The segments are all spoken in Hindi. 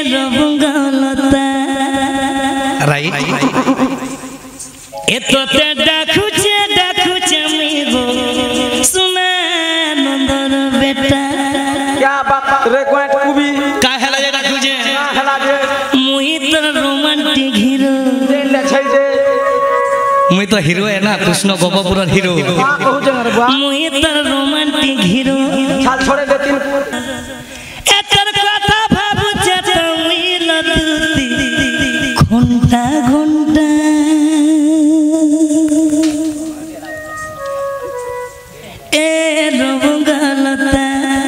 रंगलता राइट ए तो ते डाकुचे डाकुचे मिगो सुना नंदर बेटा क्या बात रे गोट कुबी का हेला जे डाकुचे हेला जे मुई तो रोमांटिक हीरो ले छै दे मुई तो हीरो है ना कृष्ण गोपपुर हीरो हां कहू जंगर बुआ मुई तो रोमांटिक हीरो छाल छोड़े दे तीन एतर कथा भाबु जे तो मुई लदुती घंटा घंटा ए रंगलता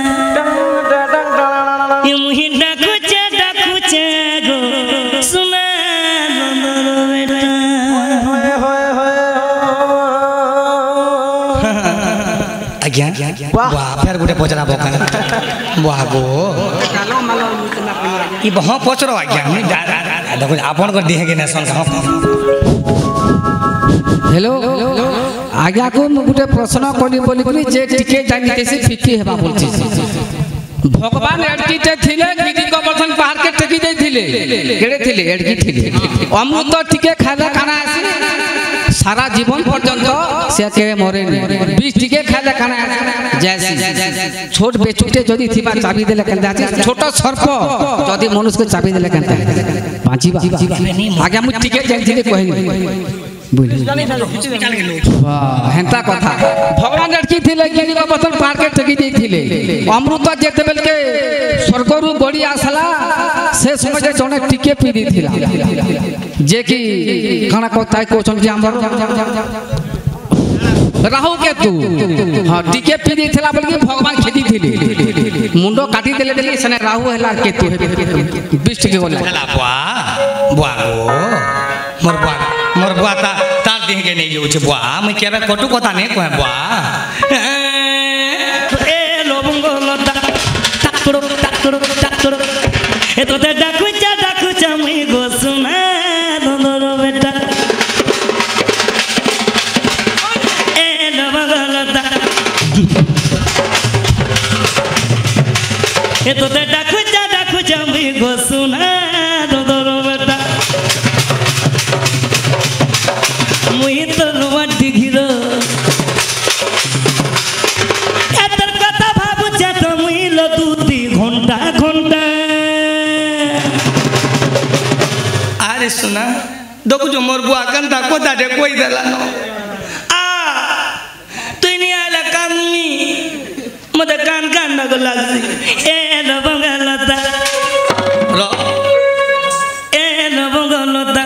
ये मुई डाकुचे डाकुचे गो सुना नंदर बेटा होए होए होए आज्ञा वाह फेर गुटे पचरा बका वाह गो ई बहा पचरो आज्ञा मी देखो आपन को दिहे के नेशन हेलो आज्ञा को गुटे प्रश्न करी बोली जे टिके जानिते से फिकी हेबा बोलछि भगवान एडकीते थिले गिरी गोवर्धन पहाड़ के टेकी जाइथिले केड़े थिले एडकी थिले अमृत टिके खाले खाना आसी सारा जीवन पर्यंत से के मरे नहीं 20 टिके खाले खाना जैसी छोट बेचुटे जदी थिबा चाबी देले केनता छोट सर्प जदी मनुष्य के चाबी देले केनता बाजीबा आगे मु टिके जाइथिले कहनी वाह हेंता कथा भगवान एडकी थिले गिरी गोवर्धन पहाड़ के टेकी जाइथिले अमृत जेते बेल के स्वर्ग रु गड़ी आसला से समय जे जने टिके पी दिथिला जे कि खाना कोताय कोचन जे हमर राहु केतु हां टिके पी दिथिला बोल के भगवान खेती थिले मुंडो काटी देले देले सने राहु हैला केतु 20 टिके बोले हेला वाह वाह गो मोर बुआ तार दिहे के नहीं जाउछे बुआ मैं केबे कटु कथा नहीं कहे बुआ ए लवंगलता टाकड़ो टाकड़ो टाकड़ो ए तो ते डाकुचा मुई गो सुना नंदर बेटा ए लवंगलता ए तो ते डाकुचा मुई गो सुना नंदर बेटा मुई तो रोमांटिक हीरो एतर कथा भाबु जे तो मुई लदुती घंटा घंटा अरे सुना देखो जो मोर बुआ कंता कोता दे कोई देला न आ तू नहीं आला कामी मते कान न लागसी ए लवंगलता रो ए लवंगलता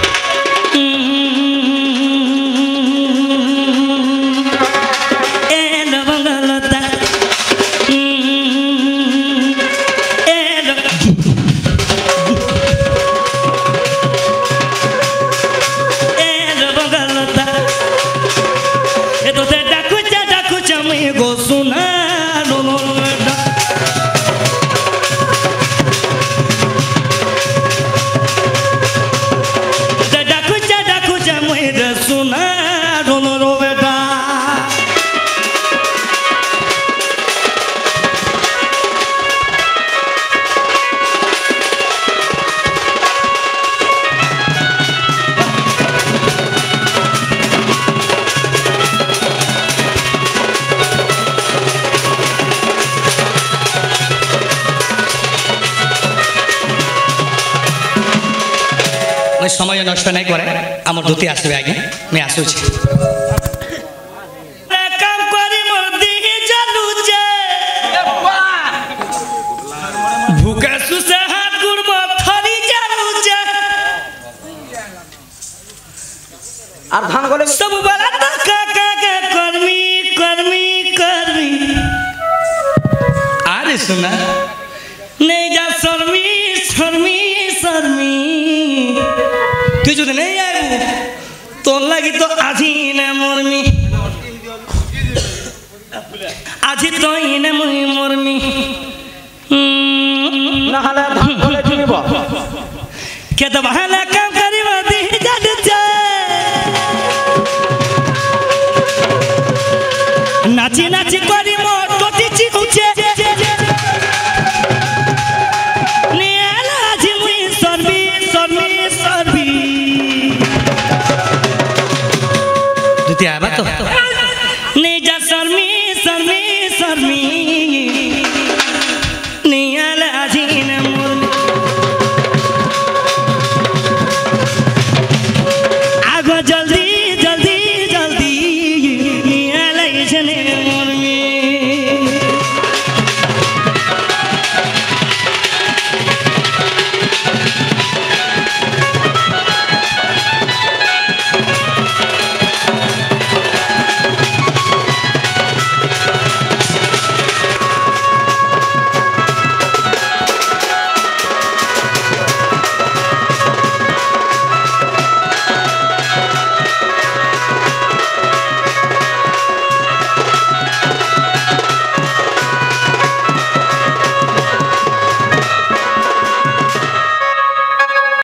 go suena no no dakucha muere suena no no beta समय नष्ट नहीं करे आमर धोती आसबे आगे मैं आसुची काम करी मोर दिही चालू जे भूखे सुसे हाथ गुड़ थरी चालू जे আর ধান গলে सब बड़ा का कर्मी कर्मी कर्मी अरे सुना नहीं जा शर्मी शर्मी शर्मी तू जो नहीं आए तो लगी तो आजी ने मरमी आजी तो इने मुई मरमी না হলে ধান গলে কিনিব के तो बहाना काम करी मदी जाद चे नाची नाची करी मोटो टीची उचे नियाला आजी ଦିଆହେବା ତ